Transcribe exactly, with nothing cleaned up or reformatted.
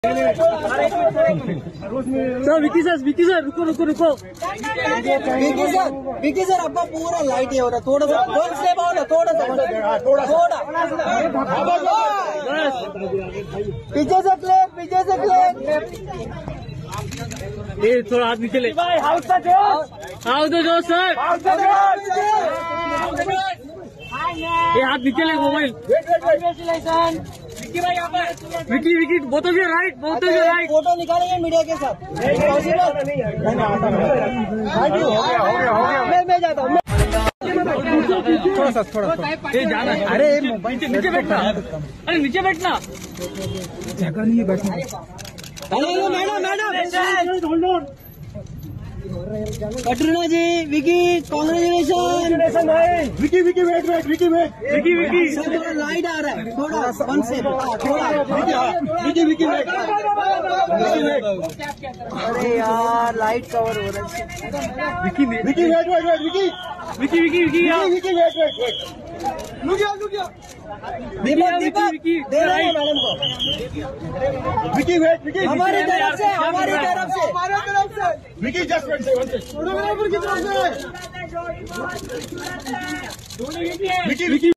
Sir Vicky sir Vicky sir रुको रुको रुको विकी सर विकी सर आपका पूरा लाइट ये हो रहा है, थोड़ा सा वन स्टेप आओ ना, थोड़ा सा थोड़ा थोड़ा पीछे से क्लियर, पीछे से क्लियर। ये थोड़ा हाथ नीचे ले भाई, हाउस का जो हाउस का जो सर ये हाथ नीचे ले मोबाइल। विकी भाई यहाँ पर Vicky Vicky both of your right, both of your right. Photo निकालेंगे मीडिया के साथ, मैं मैं जाता हूँ। थोड़ा सा थोड़ा सा ये जाना। अरे नीचे नीचे बैठना, अरे नीचे बैठना, जगह नहीं है बैठने। Madam madam Katrina ji, Vicky congratulation. Vicky Vicky wait wait Vicky wait Vicky Vicky sir थोड़ा लाइट आ रहा है, थोड़ा वन से थोड़ा विकी विकी वेट अरे यार लाइट कवर हो रहा है। Vicky Vicky wait wait wait Vicky Vicky Vicky Vicky Vicky wait wait wait look गया लुक गया दीपक दीपक विकी दे रहे हैं मैडम को। विकी वेट विकी हमारी तरफ से हमारी तरफ से हमारी तरफ से विकी जस्ट वेट से फोटोग्राफर की तरफ से विकी विकी